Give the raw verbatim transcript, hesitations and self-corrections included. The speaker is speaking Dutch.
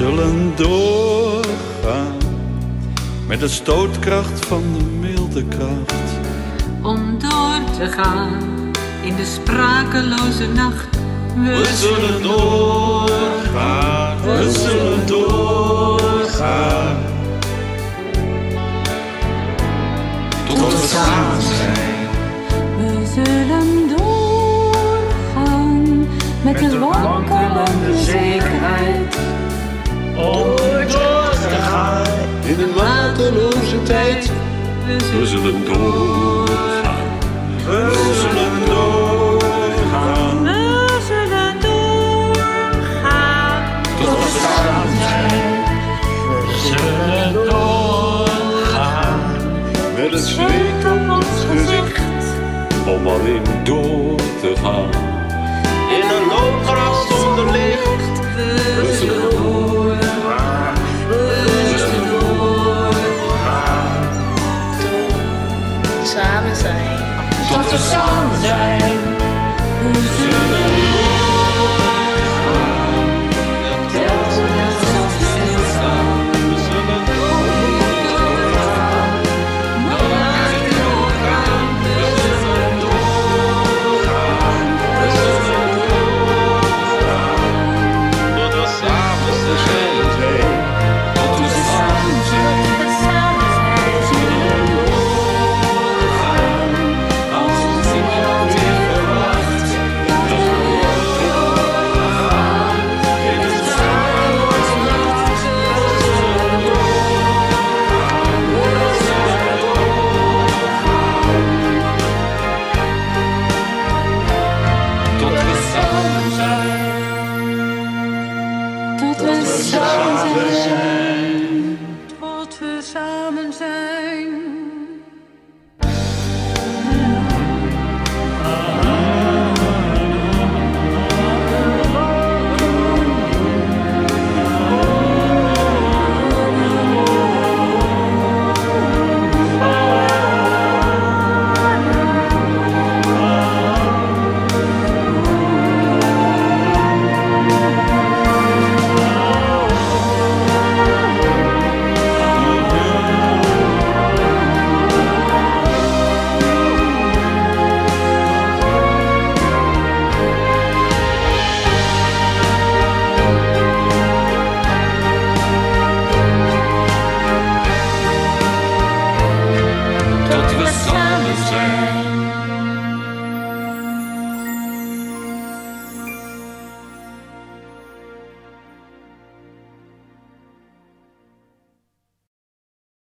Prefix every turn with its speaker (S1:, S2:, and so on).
S1: zullen doorgaan met de stootkracht van de milde kracht.
S2: Om door te gaan in de sprakeloze nacht.
S1: We zullen doorgaan, we zullen doorgaan. Tot we samen zijn.
S3: We zullen doorgaan met de wankelende zekerheid.
S1: Om door te gaan in een mateloze tijd. We zullen doorgaan, we zullen doorgaan.
S2: We zullen doorgaan
S1: Tot we samen zijn. We zullen doorgaan met het zweet op ons gezicht. Om alleen door te gaan in een loopgraaf zonder licht. We zullen doorgaan, we zullen doorgaan.
S4: Samen zijn.
S1: Tot we samen zijn.